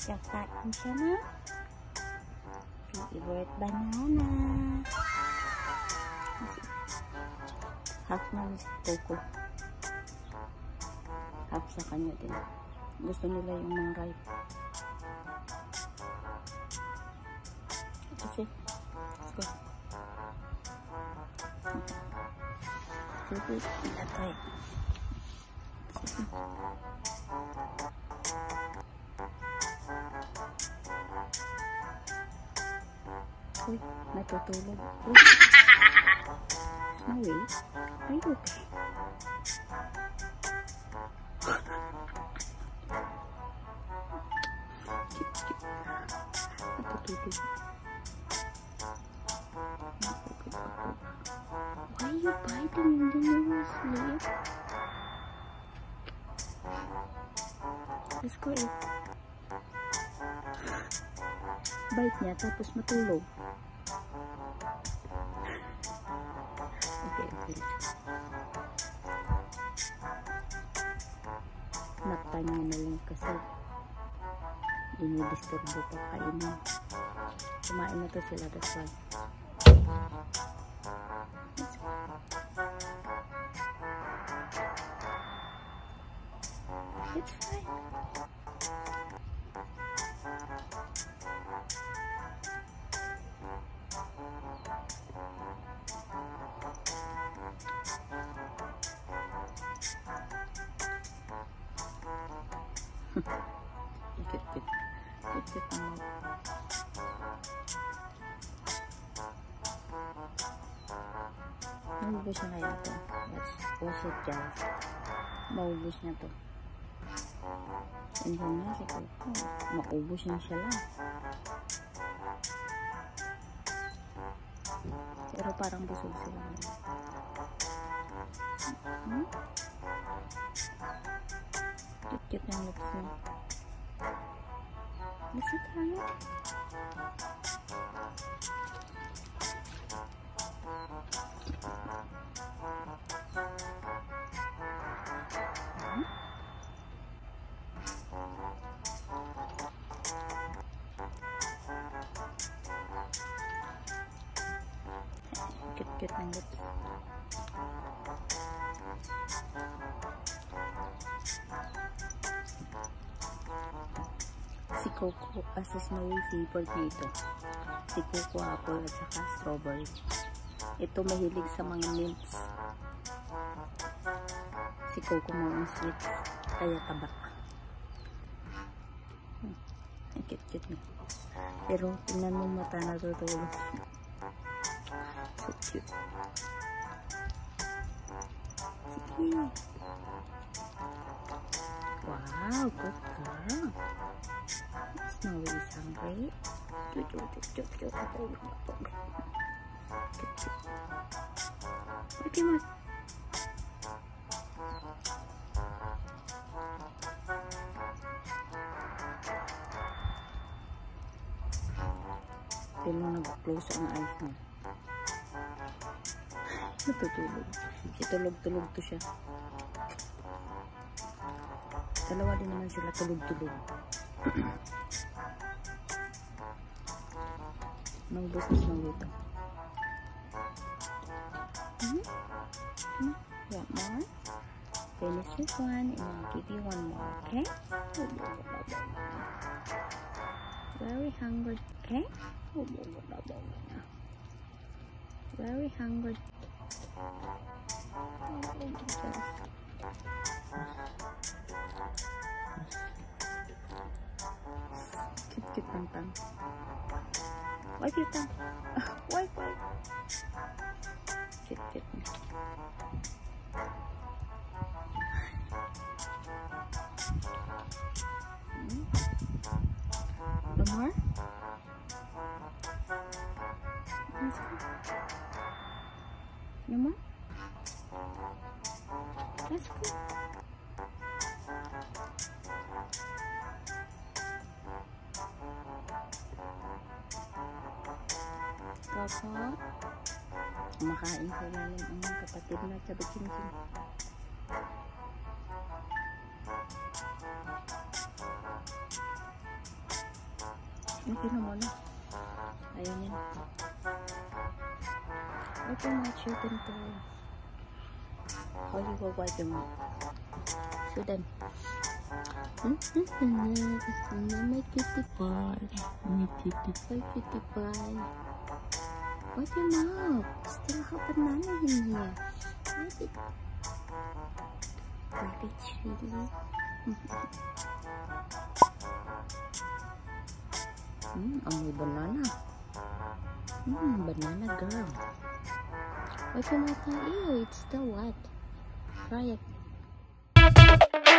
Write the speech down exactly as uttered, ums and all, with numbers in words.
Kakain siya na favorite banana. Half na ni Coco. Half sa kanya din. Gusto nila yung mga ripe. Kasi, let's go. Sige, ilatay. Sige. Uy, natutulog. Uy. Snowy, are you okay? Natutulog. Why are you biting in the nose, Sleep? Let's go eat. Bite niya tapos matulog. Okay, okay. Nap time niya na lang kasi dinidisturbo pa kainin. Kumain na to sila, that's why. It's fine. Cute, cute. Cute, cute ang maubos na kaya ito. Let's wash it, guys. Maubos na to. Andiyan na si Coco. Maubos na siya lang. Pero parang busog sila. Hmm? Cute yung lips niya. Let's eat her. Hmm? Cute yung lips. Si Coco, as a Snowy favorite nito. Si Coco apple at saka strawberry. Ito mahilig sa mga mints. Si Coco mga sweets. Kaya taba. Hmm. Ang cute-cute na. Pero tingnan mo mata na tutulog. So cute. Sige. Wow, good girl. Snowy is hungry. Cute, cute, cute, cute. Okay, ma. Pero nag-close ang eyes mo. Natutulog. Itulog-tulog to siya. Dalawa din naman sila tulog-tulog. Naubos na siya dito. Mm-hmm. Mm-hmm. Want more? Finish this one and I'll give you one more, okay? Very hungry, okay? Very hungry. Cute, cute ng tongue. Wipe your tongue. Wipe, wipe. Cute, cute. Hmm? No more? No more? That's good. Coco, kumakain sa lalim ang mga kapatid na sabi Kim-Kim. Okay na muna. Ayun yun. Ito mga chicken to. How you go wipe your mouth? So then. My cutie pie. My cutie pie, cutie pie. Wipe your mouth. Still have banana in here. Wipe it. Garbage, really? Hmm, amoy banana. Hmm, banana girl. Wipe your mouth now. Ew, it's still wet. Try it.